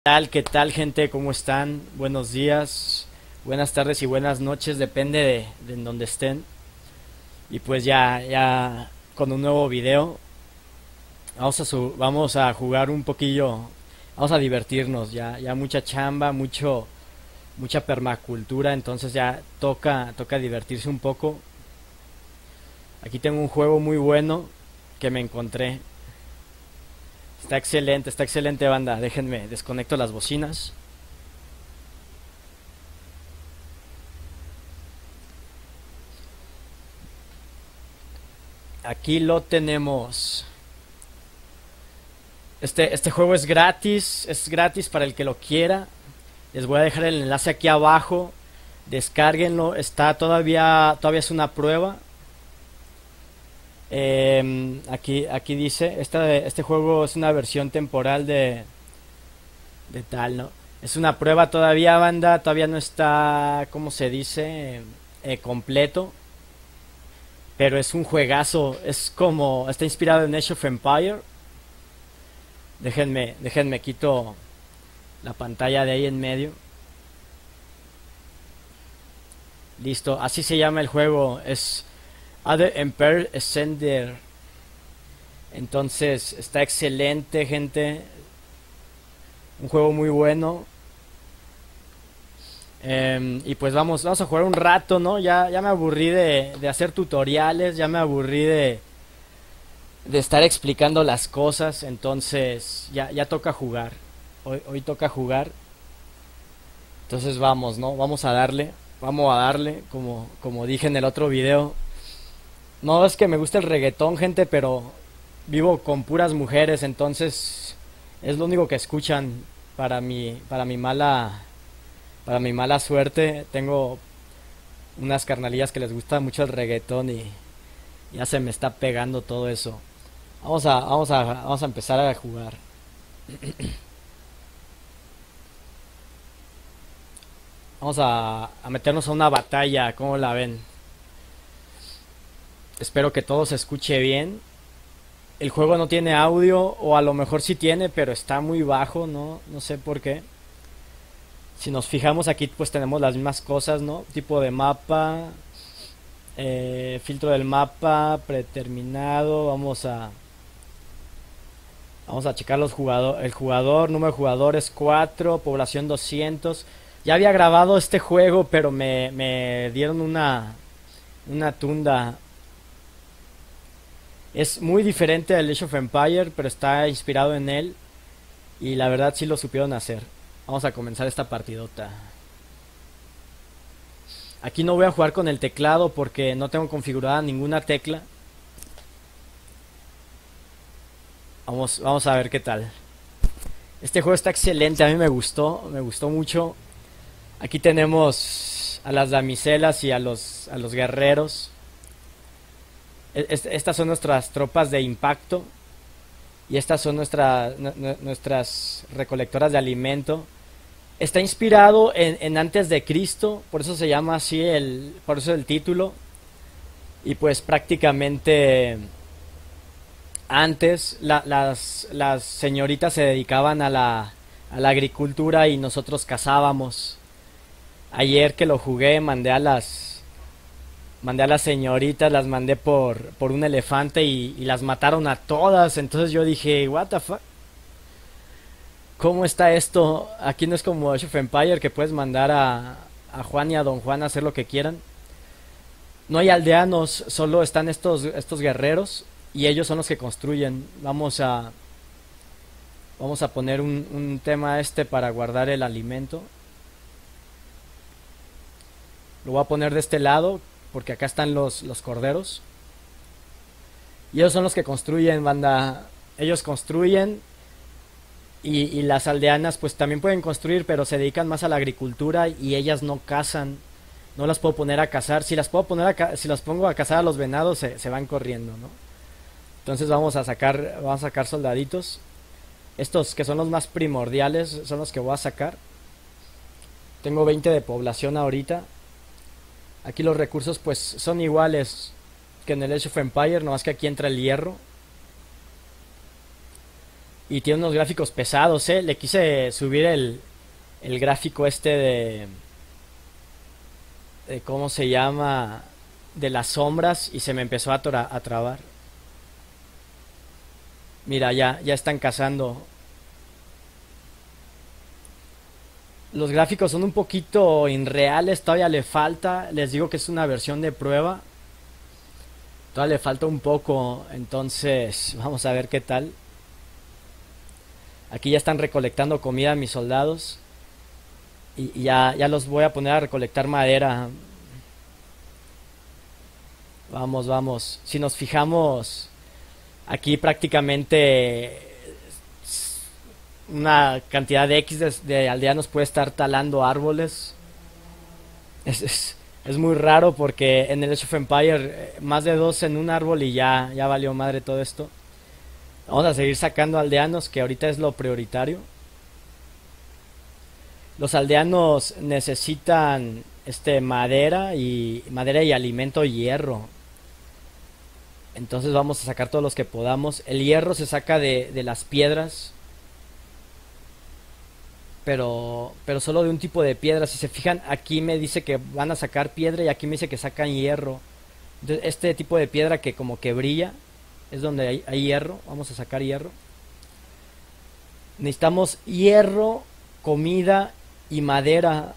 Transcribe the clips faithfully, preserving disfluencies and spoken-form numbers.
tal? ¿Qué tal, gente? ¿Cómo están? Buenos días, buenas tardes y buenas noches, depende de, de en donde estén. Y pues ya, ya con un nuevo video, vamos a su- vamos a jugar un poquillo, vamos a divertirnos. Ya, ya mucha chamba, mucho, mucha permacultura, entonces ya toca, toca divertirse un poco. Aquí tengo un juego muy bueno que me encontré. Está excelente, está excelente, banda. Déjenme desconecto las bocinas. Aquí lo tenemos. Este, este juego es gratis, es gratis para el que lo quiera. Les voy a dejar el enlace aquí abajo. Descárguenlo, está todavía, todavía es una prueba. Eh, aquí, aquí dice, esta, este juego es una versión temporal de, de tal, ¿no? Es una prueba todavía, banda, todavía no está, ¿cómo se dice? Eh, completo. Pero es un juegazo, es como, está inspirado en Age of Empire. Déjenme, déjenme quito la pantalla de ahí en medio. Listo, así se llama el juego, es Other Empire Ascender. Entonces, está excelente, gente. Un juego muy bueno. Eh, y pues vamos, vamos a jugar un rato, ¿no? Ya, ya me aburrí de, de hacer tutoriales, ya me aburrí de, de estar explicando las cosas. Entonces, ya, ya toca jugar. Hoy, hoy toca jugar. Entonces vamos, ¿no? Vamos a darle. Vamos a darle, como, como dije en el otro video. No es que me guste el reggaetón, gente, pero vivo con puras mujeres, entonces es lo único que escuchan para mi, para mi mala, para mi mala suerte. Tengo unas carnalillas que les gusta mucho el reggaetón y ya se me está pegando todo eso. Vamos a, vamos a, vamos a empezar a jugar. Vamos a, a meternos a una batalla, ¿cómo la ven? Espero que todo se escuche bien. El juego no tiene audio, o a lo mejor sí tiene, pero está muy bajo, ¿no? No sé por qué. Si nos fijamos aquí, pues tenemos las mismas cosas, ¿no? Tipo de mapa, eh, filtro del mapa, predeterminado. Vamos a, vamos a checar los jugador, el jugador, número de jugadores cuatro, población doscientos. Ya había grabado este juego, pero me, me dieron una, una tunda. Es muy diferente al Age of Empire, pero está inspirado en él. Y la verdad sí lo supieron hacer. Vamos a comenzar esta partidota. Aquí no voy a jugar con el teclado porque no tengo configurada ninguna tecla. Vamos, vamos a ver qué tal. Este juego está excelente, a mí me gustó, me gustó mucho. Aquí tenemos a las damiselas y a los, a los guerreros. Estas son nuestras tropas de impacto. Y estas son nuestra, nuestras recolectoras de alimento. Está inspirado en, en antes de Cristo, por eso se llama así, el, por eso el título. Y pues prácticamente antes la, las, las señoritas se dedicaban a la, a la agricultura y nosotros cazábamos. Ayer que lo jugué mandé a las mandé a las señoritas, las mandé por, por un elefante y, y las mataron a todas. Entonces yo dije, what the fuck, ¿cómo está esto? Aquí no es como Age of Empire que puedes mandar a, a Juan y a Don Juan a hacer lo que quieran. No hay aldeanos, solo están estos, estos guerreros y ellos son los que construyen. Vamos a vamos a poner un, un tema este para guardar el alimento. Lo voy a poner de este lado porque acá están los, los corderos. Y ellos son los que construyen, banda. Ellos construyen. Y, y las aldeanas pues también pueden construir, pero se dedican más a la agricultura y ellas no cazan. No las puedo poner a cazar. Si las puedo poner a ca si las pongo a cazar a los venados se, se van corriendo, ¿no? Entonces vamos a sacar vamos a sacar soldaditos. Estos que son los más primordiales son los que voy a sacar. Tengo veinte de población ahorita. Aquí los recursos pues son iguales que en el Age of Empire, no más que aquí entra el hierro. Y tiene unos gráficos pesados, ¿eh? Le quise subir el, el gráfico este de, de... ¿Cómo se llama? De las sombras y se me empezó a, tora- a trabar. Mira, ya, ya están cazando. Los gráficos son un poquito irreales, todavía le falta. Les digo que es una versión de prueba. Todavía le falta un poco, entonces vamos a ver qué tal. Aquí ya están recolectando comida mis soldados. Y, y ya, ya los voy a poner a recolectar madera. Vamos, vamos. Si nos fijamos, aquí prácticamente una cantidad de X de, de aldeanos puede estar talando árboles. Es, es, es muy raro porque en el Age of Empire eh, más de dos en un árbol y ya, ya valió madre todo esto. Vamos a seguir sacando aldeanos, que ahorita es lo prioritario. Los aldeanos necesitan este madera y madera y alimento, hierro. Entonces vamos a sacar todos los que podamos. El hierro se saca de, de las piedras, pero pero solo de un tipo de piedra. Si se fijan, aquí me dice que van a sacar piedra y aquí me dice que sacan hierro. Entonces, este tipo de piedra que como que brilla es donde hay, hay hierro. Vamos a sacar hierro. Necesitamos hierro, comida y madera.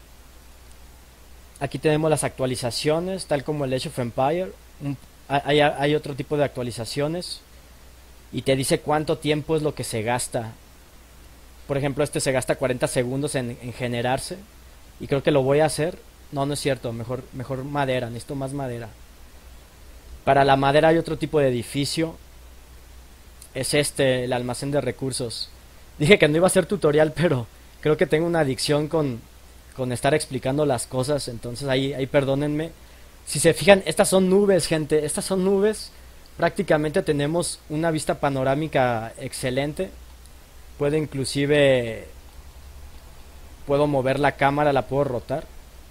Aquí tenemos las actualizaciones, tal como el Age of Empire. Un- hay, hay otro tipo de actualizaciones y te dice cuánto tiempo es lo que se gasta. Por ejemplo, este se gasta cuarenta segundos en, en generarse. Y creo que lo voy a hacer. No, no es cierto. Mejor, mejor madera. Necesito más madera. Para la madera hay otro tipo de edificio. Es este, el almacén de recursos. Dije que no iba a hacer tutorial, pero creo que tengo una adicción con, con estar explicando las cosas. Entonces ahí, ahí perdónenme. Si se fijan, estas son nubes, gente. Estas son nubes. Prácticamente tenemos una vista panorámica excelente. Puedo inclusive, puedo mover la cámara, la puedo rotar.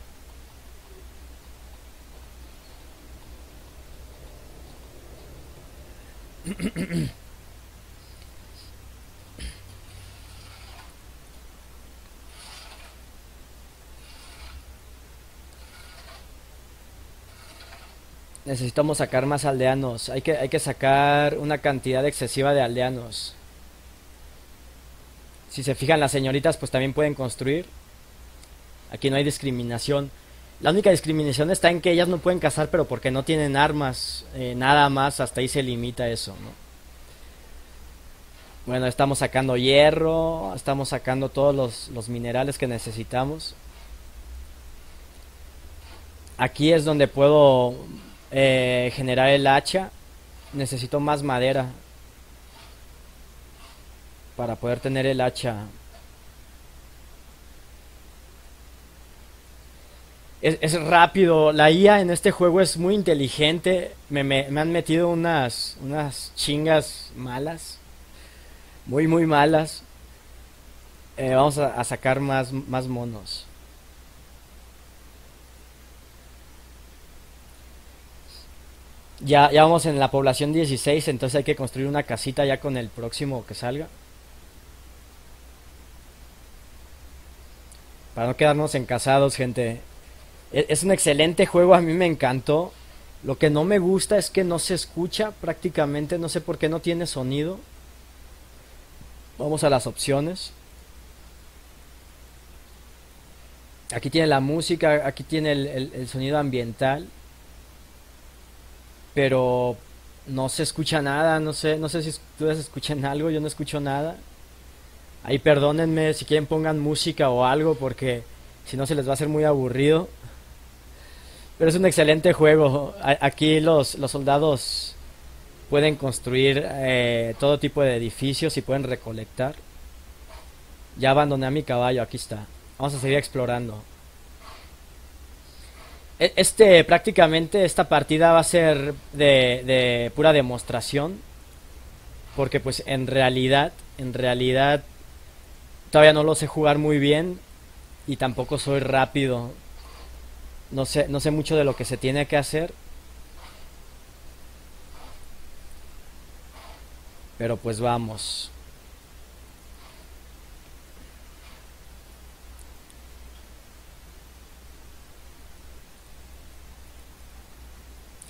Necesitamos sacar más aldeanos. Hay que, hay que sacar una cantidad excesiva de aldeanos. Si se fijan, las señoritas pues también pueden construir. Aquí no hay discriminación. La única discriminación está en que ellas no pueden cazar, pero porque no tienen armas. Eh, nada más, hasta ahí se limita eso, ¿no? Bueno, estamos sacando hierro, estamos sacando todos los, los minerales que necesitamos. Aquí es donde puedo eh, generar el hacha. Necesito más madera para poder tener el hacha. Es, es rápido. La I A en este juego es muy inteligente. Me, me, me han metido unas, unas chingas malas. Muy, muy malas. Eh, vamos a, a sacar más, más monos. Ya, ya vamos en la población dieciséis, entonces hay que construir una casita ya con el próximo que salga. Para no quedarnos encasados, gente. E- Es un excelente juego, a mí me encantó. Lo que no me gusta es que no se escucha prácticamente, no sé por qué no tiene sonido. Vamos a las opciones. Aquí tiene la música, aquí tiene el, el- el sonido ambiental, pero no se escucha nada, no sé, no sé si ustedes escuchan algo, yo no escucho nada. Ahí perdónenme, si quieren pongan música o algo, porque si no se les va a hacer muy aburrido. Pero es un excelente juego. A- Aquí los, los soldados pueden construir eh, todo tipo de edificios y pueden recolectar. Ya abandoné a mi caballo, aquí está. Vamos a seguir explorando. E- Este, prácticamente esta partida va a ser de, de pura demostración, porque pues en realidad, en realidad todavía no lo sé jugar muy bien y tampoco soy rápido. No sé, no sé mucho de lo que se tiene que hacer, pero pues vamos.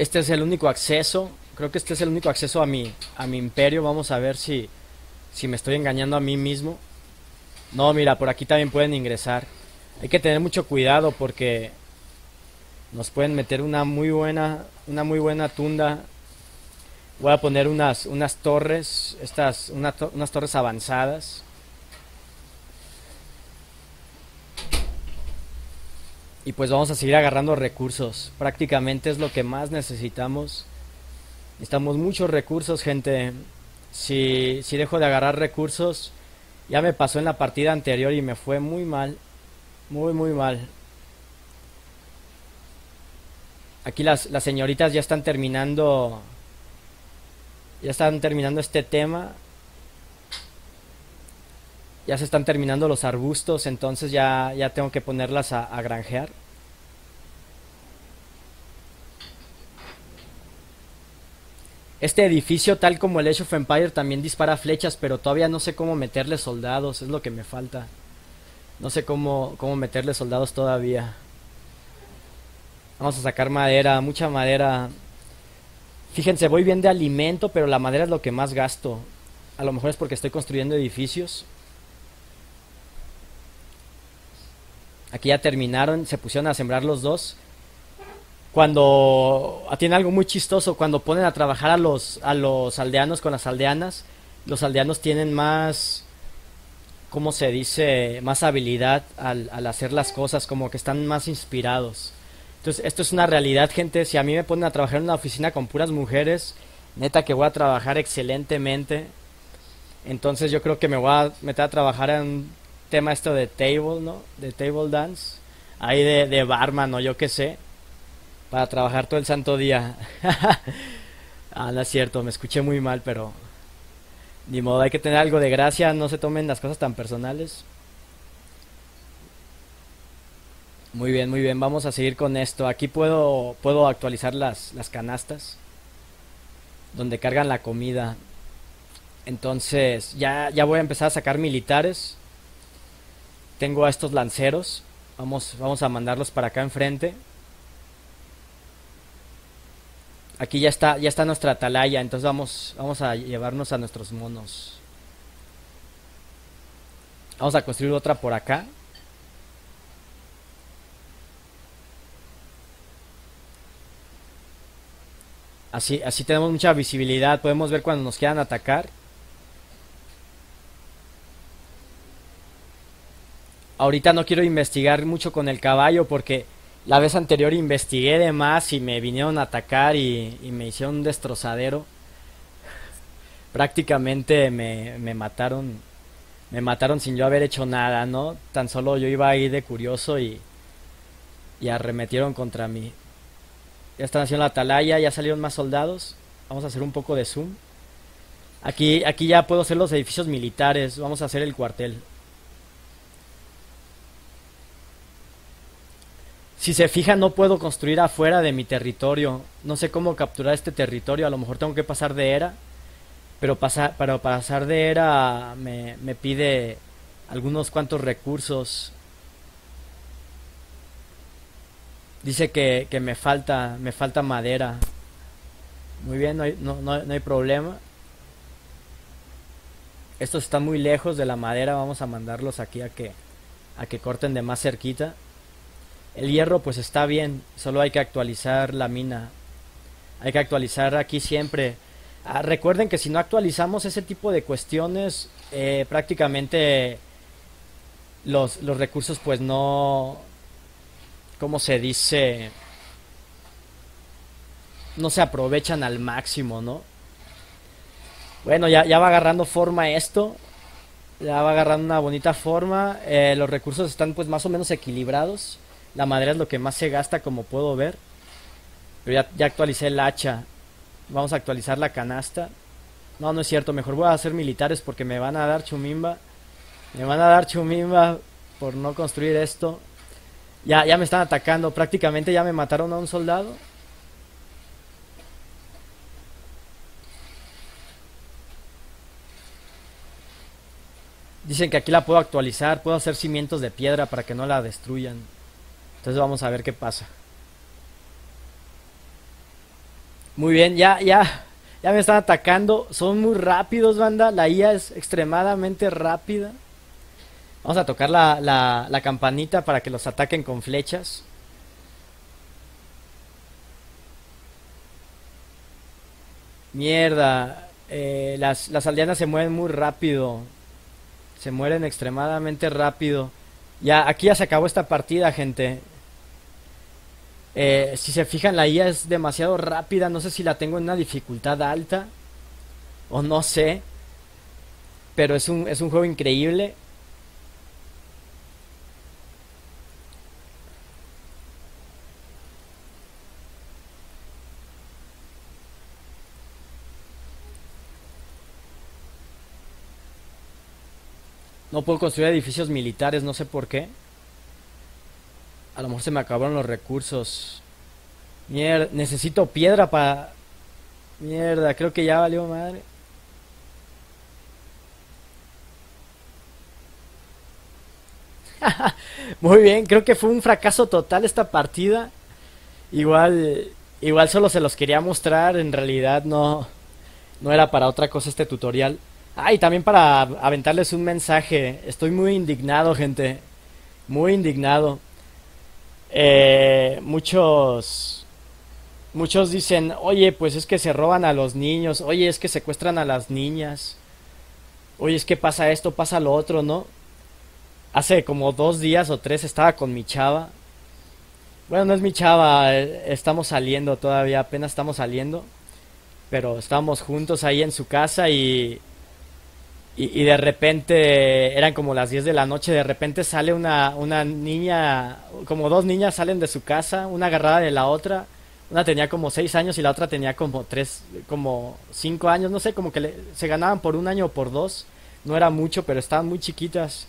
Este es el único acceso. Creo que este es el único acceso a mi, a mi imperio. Vamos a ver si, si me estoy engañando a mí mismo. No, mira, por aquí también pueden ingresar. Hay que tener mucho cuidado porque nos pueden meter una muy buena, una muy buena tunda. Voy a poner unas, unas torres, estas, una to- unas torres avanzadas. Y pues vamos a seguir agarrando recursos. Prácticamente es lo que más necesitamos. Necesitamos muchos recursos, gente. Si, si dejo de agarrar recursos, ya me pasó en la partida anterior y me fue muy mal. Muy, muy mal. Aquí las, las señoritas ya están terminando. Ya están terminando este tema. Ya se están terminando los arbustos. Entonces ya, ya tengo que ponerlas a, a granjear. Este edificio, tal como el Age of Empire, también dispara flechas, pero todavía no sé cómo meterle soldados, es lo que me falta. No sé cómo, cómo meterle soldados todavía. Vamos a sacar madera, mucha madera. Fíjense, voy bien de alimento, pero la madera es lo que más gasto. A lo mejor es porque estoy construyendo edificios. Aquí ya terminaron, se pusieron a sembrar los dos. Cuando tiene algo muy chistoso, cuando ponen a trabajar a los a los aldeanos con las aldeanas, los aldeanos tienen más, ¿cómo se dice? Más habilidad al, al hacer las cosas, como que están más inspirados. Entonces, esto es una realidad, gente. Si a mí me ponen a trabajar en una oficina con puras mujeres, neta que voy a trabajar excelentemente. Entonces, yo creo que me voy a meter a trabajar en un tema esto de table, ¿no? De table dance. Ahí de, de barman o yo qué sé. Para trabajar todo el santo día. Ah, no es cierto, me escuché muy mal, pero ni modo, hay que tener algo de gracia, no se tomen las cosas tan personales. Muy bien, muy bien, vamos a seguir con esto. Aquí puedo, puedo actualizar las, las canastas donde cargan la comida. Entonces, ya, ya voy a empezar a sacar militares. Tengo a estos lanceros. Vamos, vamos a mandarlos para acá enfrente. Aquí ya está, ya está nuestra atalaya, entonces vamos, vamos a llevarnos a nuestros monos. Vamos a construir otra por acá. Así, así tenemos mucha visibilidad, podemos ver cuando nos quieran atacar. Ahorita no quiero investigar mucho con el caballo porque la vez anterior investigué de más y me vinieron a atacar y, y me hicieron un destrozadero. Prácticamente me, me mataron, me mataron sin yo haber hecho nada, ¿no? Tan solo yo iba ahí de curioso y, y arremetieron contra mí. Ya están haciendo la atalaya, ya salieron más soldados. Vamos a hacer un poco de zoom. Aquí, aquí ya puedo hacer los edificios militares. Vamos a hacer el cuartel. Si se fijan, no puedo construir afuera de mi territorio. No sé cómo capturar este territorio. A lo mejor tengo que pasar de era. Pero pasar, para pasar de era me, me pide algunos cuantos recursos. Dice que, que me falta, me falta madera. Muy bien, no hay, no, no, no hay problema. Estos están muy lejos de la madera. Vamos a mandarlos aquí a que, a que corten de más cerquita. El hierro pues está bien, solo hay que actualizar la mina. Hay que actualizar aquí siempre. Ah, recuerden que si no actualizamos ese tipo de cuestiones, eh, prácticamente los, los recursos pues no, ¿cómo se dice? No se aprovechan al máximo, ¿no? Bueno, ya, ya va agarrando forma esto. Ya va agarrando una bonita forma. Eh, los recursos están pues más o menos equilibrados. La madera es lo que más se gasta, como puedo ver. Pero ya, ya actualicé el hacha. Vamos a actualizar la canasta. No, no es cierto. Mejor voy a hacer militares porque me van a dar chumimba. Me van a dar chumimba por no construir esto. Ya, ya me están atacando. Prácticamente ya me mataron a un soldado. Dicen que aquí la puedo actualizar. Puedo hacer cimientos de piedra para que no la destruyan. Entonces vamos a ver qué pasa. Muy bien, ya, ya, ya me están atacando. Son muy rápidos, banda. La I A es extremadamente rápida. Vamos a tocar la, la, la campanita para que los ataquen con flechas. Mierda. Eh, las, las aldeanas se mueven muy rápido. Se mueren extremadamente rápido. Ya, aquí ya se acabó esta partida, gente. Eh, si se fijan, la I A es demasiado rápida. No sé si la tengo en una dificultad alta o no sé. Pero es un, es un juego increíble. No puedo construir edificios militares, no sé por qué. A lo mejor se me acabaron los recursos. Mierda, necesito piedra para... Mierda, creo que ya valió madre. Muy bien, creo que fue un fracaso total esta partida. Igual, igual solo se los quería mostrar, en realidad no, no era para otra cosa este tutorial. Ah, y también para aventarles un mensaje. Estoy muy indignado, gente. Muy indignado. Eh, muchos, muchos dicen, oye, pues es que se roban a los niños. Oye, es que secuestran a las niñas. Oye, es que pasa esto, pasa lo otro, ¿no? Hace como dos días o tres estaba con mi chava. Bueno, no es mi chava, eh, estamos saliendo todavía, apenas estamos saliendo. Pero estábamos juntos ahí en su casa y, y, y de repente eran como las diez de la noche. De repente sale una, una niña, como dos niñas salen de su casa, una agarrada de la otra. Una tenía como seis años y la otra tenía como tres, como cinco años, no sé, como que le- se ganaban por un año o por dos. No era mucho, pero estaban muy chiquitas.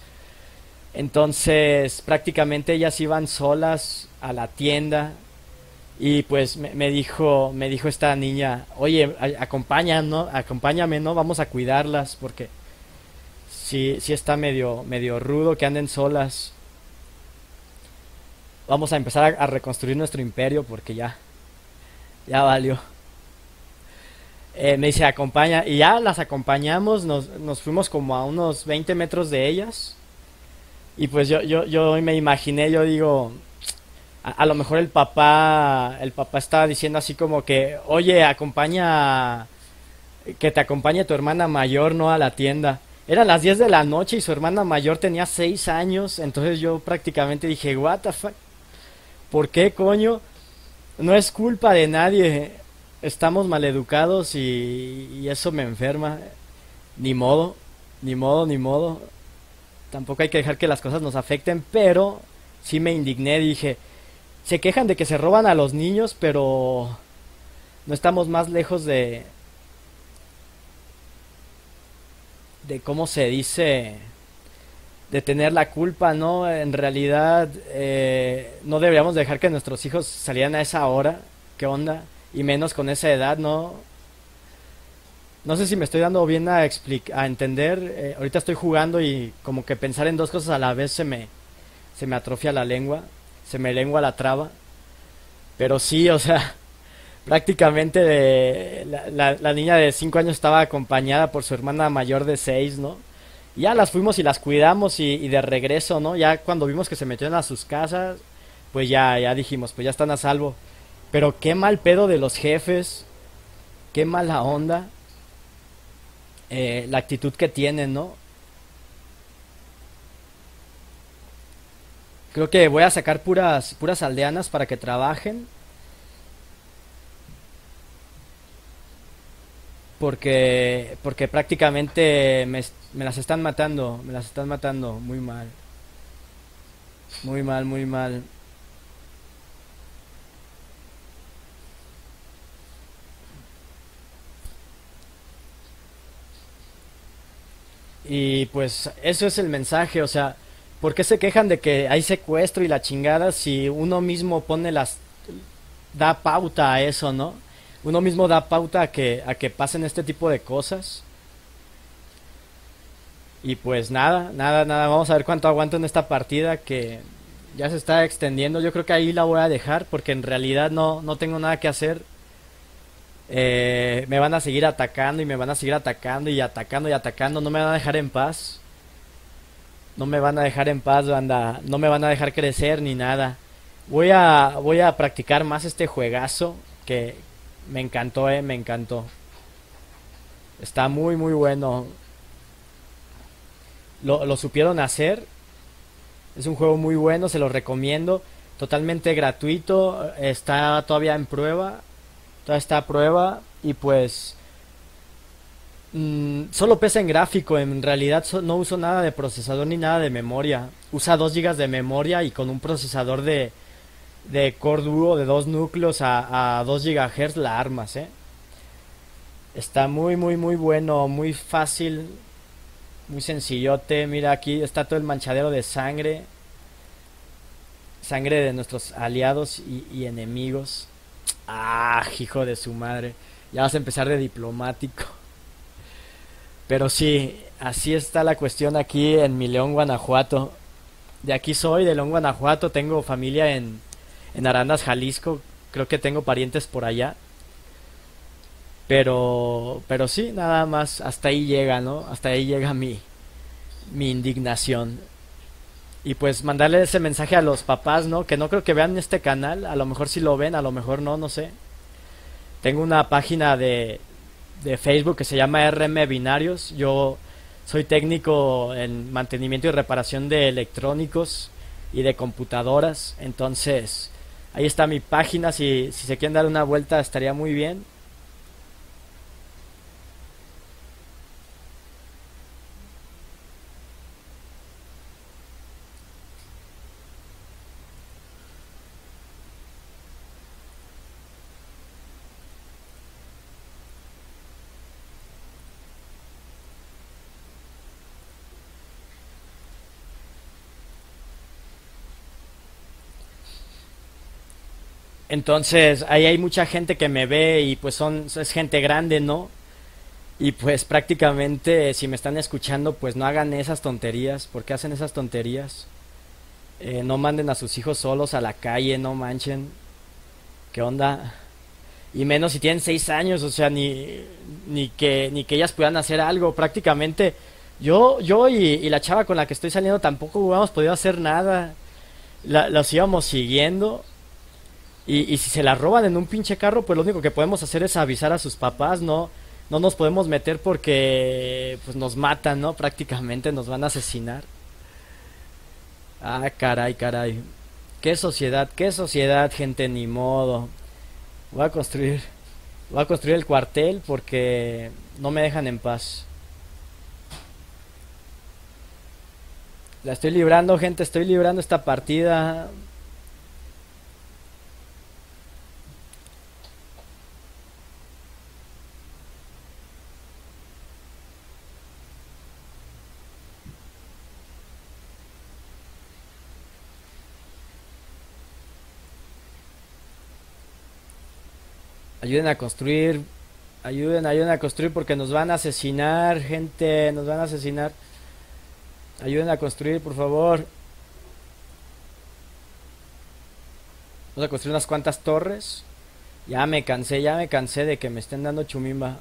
Entonces, prácticamente ellas iban solas a la tienda y pues me, me dijo, me dijo esta niña, oye, a- acompaña, ¿no? Acompáñame, ¿no? Vamos a cuidarlas porque sí, sí está medio, medio rudo que anden solas. Vamos a empezar a, a reconstruir nuestro imperio porque ya, ya valió. Eh, me dice, acompaña, y ya las acompañamos, nos, nos fuimos como a unos veinte metros de ellas. Y pues yo, yo, yo me imaginé, yo digo, a, a lo mejor el papá, el papá estaba diciendo así como que, oye, acompaña, que te acompañe tu hermana mayor, ¿no? A la tienda. Eran las diez de la noche y su hermana mayor tenía seis años, entonces yo prácticamente dije, what the fuck, ¿por qué coño? No es culpa de nadie, estamos maleducados y, y eso me enferma. Ni modo, ni modo, ni modo. Tampoco hay que dejar que las cosas nos afecten, pero sí me indigné, dije, se quejan de que se roban a los niños, pero no estamos más lejos de, de cómo se dice, de tener la culpa, ¿no? En realidad, eh, no deberíamos dejar que nuestros hijos salieran a esa hora, ¿qué onda? Y menos con esa edad, ¿no? No sé si me estoy dando bien a, expli- a entender, eh, ahorita estoy jugando y como que pensar en dos cosas a la vez se me, se me atrofia la lengua, se me lengua la traba, pero sí, o sea, prácticamente de- la, la- la niña de cinco años estaba acompañada por su hermana mayor de seis, ¿no? Y ya las fuimos y las cuidamos y, y de regreso, ¿no? Ya cuando vimos que se metieron a sus casas, pues ya, ya dijimos, pues ya están a salvo. Pero qué mal pedo de los jefes, qué mala onda, eh, la actitud que tienen, ¿no? Creo que voy a sacar puras, puras aldeanas para que trabajen. Porque, porque prácticamente me, me las están matando. Me las están matando muy mal. Muy mal, muy mal. Y pues eso es el mensaje. O sea, ¿por qué se quejan de que hay secuestro y la chingada si uno mismo pone las... da pauta a eso, ¿no? Uno mismo da pauta a que, a que pasen este tipo de cosas. Y pues nada, nada, nada, vamos a ver cuánto aguanto en esta partida que ya se está extendiendo. Yo creo que ahí la voy a dejar porque en realidad no, no tengo nada que hacer. Eh, me van a seguir atacando y me van a seguir atacando y atacando y atacando. No me van a dejar en paz. No me van a dejar en paz, banda. No me van a dejar crecer ni nada. Voy a, voy a practicar más este juegazo que me encantó, eh, me encantó. Está muy, muy bueno. Lo, lo supieron hacer. Es un juego muy bueno, se lo recomiendo. Totalmente gratuito. Está todavía en prueba. Todavía está a prueba. Y pues mm, solo pesa en gráfico. En realidad so- no uso nada de procesador ni nada de memoria. Usa dos gigas de memoria y con un procesador de, de Core Duo de dos núcleos a, a dos gigahertz la armas, ¿eh? Está muy, muy, muy bueno. Muy fácil. Muy sencillote. Mira, aquí está todo el manchadero de sangre. Sangre de nuestros aliados y, y enemigos. Ah, hijo de su madre. Ya vas a empezar de diplomático. Pero sí, así está la cuestión aquí en mi León, Guanajuato. De aquí soy, de León, Guanajuato. Tengo familia en, en Arandas, Jalisco. Creo que tengo parientes por allá. Pero, pero sí, nada más. Hasta ahí llega, ¿no? Hasta ahí llega mi, mi indignación. Y pues mandarle ese mensaje a los papás, ¿no? Que no creo que vean este canal. A lo mejor sí lo ven, a lo mejor no, no sé. Tengo una página de, de Facebook que se llama R M Binarios. Yo soy técnico en mantenimiento y reparación de electrónicos y de computadoras. Entonces, ahí está mi página. Si, si se quieren dar una vuelta, estaría muy bien. Entonces, ahí hay mucha gente que me ve y pues son, es gente grande, ¿no? Y pues prácticamente, si me están escuchando, pues no hagan esas tonterías. ¿Por qué hacen esas tonterías? Eh, no manden a sus hijos solos a la calle, no manchen. ¿Qué onda? Y menos si tienen seis años, o sea, ni, ni que ni que ellas puedan hacer algo. Prácticamente, yo, yo y, y la chava con la que estoy saliendo tampoco hubiéramos podido hacer nada. La, los íbamos siguiendo. Y, y si se la roban en un pinche carro, pues lo único que podemos hacer es avisar a sus papás, no, no nos podemos meter porque pues nos matan, ¿no? Prácticamente nos van a asesinar. Ah, caray, caray. Qué sociedad, qué sociedad, gente, ni modo. Voy a construir, voy a construir el cuartel porque no me dejan en paz. La estoy librando, gente, estoy librando esta partida. Ayuden a construir, ayuden, ayuden a construir porque nos van a asesinar, gente, nos van a asesinar. Ayuden a construir, por favor. Vamos a construir unas cuantas torres. Ya me cansé, ya me cansé de que me estén dando chumimba.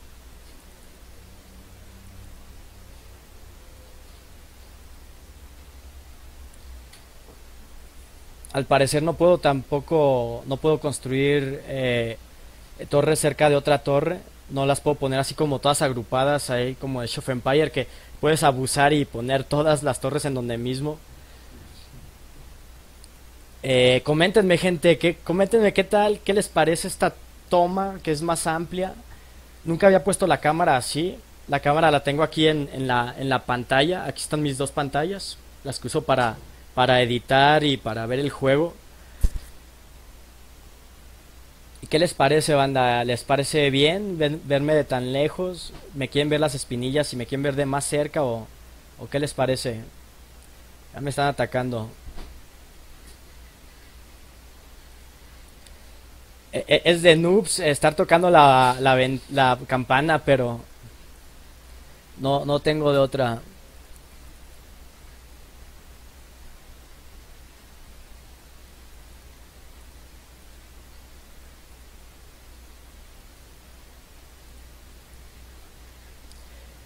Al parecer no puedo tampoco, no puedo construir eh, torres cerca de otra torre. No las puedo poner así como todas agrupadas ahí como de Age of Empire que puedes abusar y poner todas las torres en donde mismo. Eh, coméntenme, gente, que, coméntenme qué tal, qué les parece esta toma que es más amplia. Nunca había puesto la cámara así. La cámara la tengo aquí en, en la, en la pantalla. Aquí están mis dos pantallas, las que uso para, para editar y para ver el juego. ¿Y qué les parece, banda? ¿Les parece bien ver- verme de tan lejos? ¿Me quieren ver las espinillas y me quieren ver de más cerca o, o qué les parece? Ya me están atacando. E- e- Es de noobs estar tocando la, la, ven- la campana, pero no, no tengo de otra.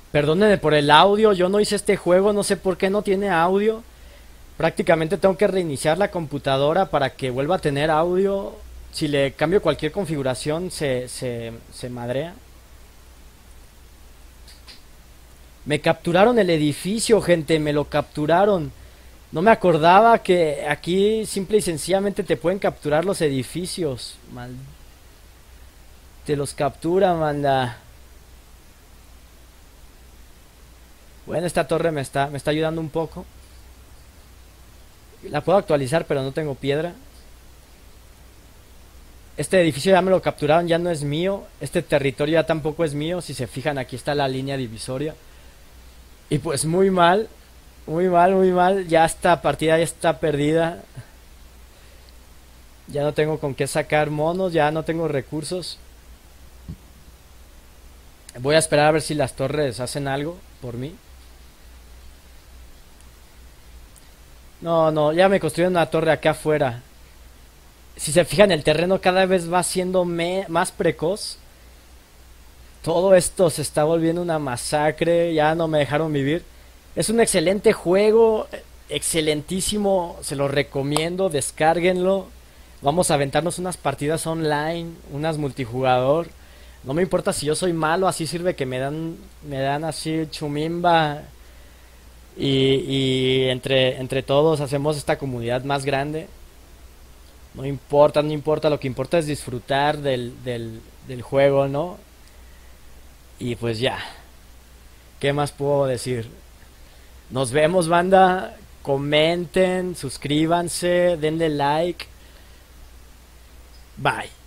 Perdónenme por el audio, yo no hice este juego, no sé por qué no tiene audio. Prácticamente tengo que reiniciar la computadora para que vuelva a tener audio. Si le cambio cualquier configuración se, se, se madrea. Me capturaron el edificio, gente, me lo capturaron. No me acordaba que aquí simple y sencillamente te pueden capturar los edificios. Mal. Te los captura, manda. Bueno, esta torre me está, me está ayudando un poco. La puedo actualizar, pero no tengo piedra. Este edificio ya me lo capturaron, ya no es mío. Este territorio ya tampoco es mío. Si se fijan, aquí está la línea divisoria. Y pues muy mal, muy mal, muy mal. Ya esta partida ya está perdida. Ya no tengo con qué sacar monos, ya no tengo recursos. Voy a esperar a ver si las torres hacen algo por mí. No, no, ya me construyeron una torre acá afuera. Si se fijan, el terreno cada vez va siendo me- más precoz. Todo esto se está volviendo una masacre. Ya no me dejaron vivir. Es un excelente juego. Excelentísimo. Se lo recomiendo. Descárguenlo. Vamos a aventarnos unas partidas online. Unas multijugador. No me importa si yo soy malo. Así sirve que me dan, me dan así chumimba. Y, y entre, entre todos hacemos esta comunidad más grande. No importa, no importa. Lo que importa es disfrutar del, del, del juego, ¿no? Y pues ya, ¿qué más puedo decir? Nos vemos, banda. Comenten, suscríbanse, denle like. Bye.